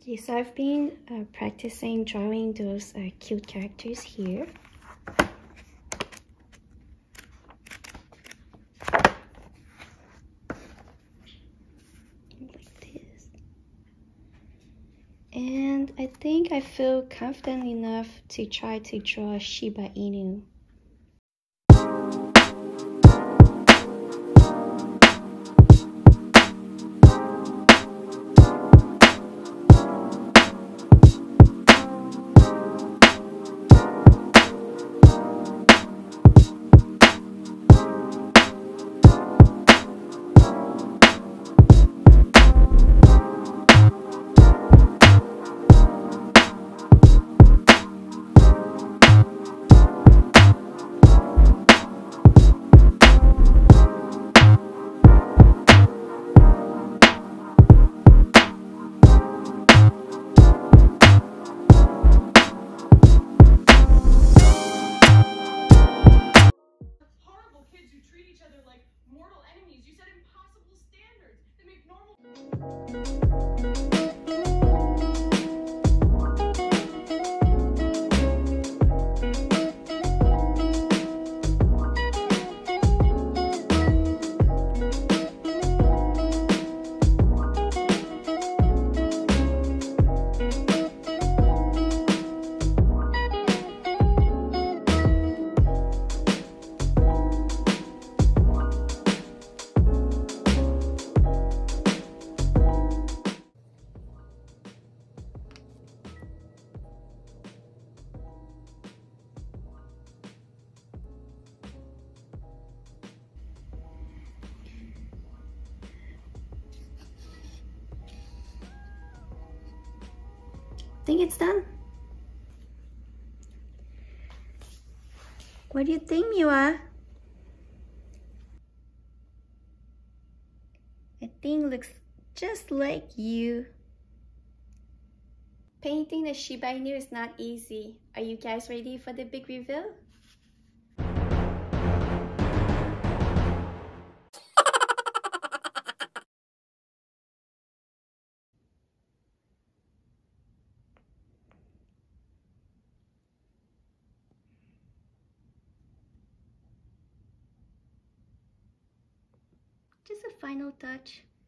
Okay, so I've been practicing drawing those cute characters here. Like this. And I think I feel confident enough to try to draw Shiba Inu. Think it's done? What do you think, Miwa? I think it looks just like you. Painting the Shiba Inu is not easy. Are you guys ready for the big reveal? Just a final touch.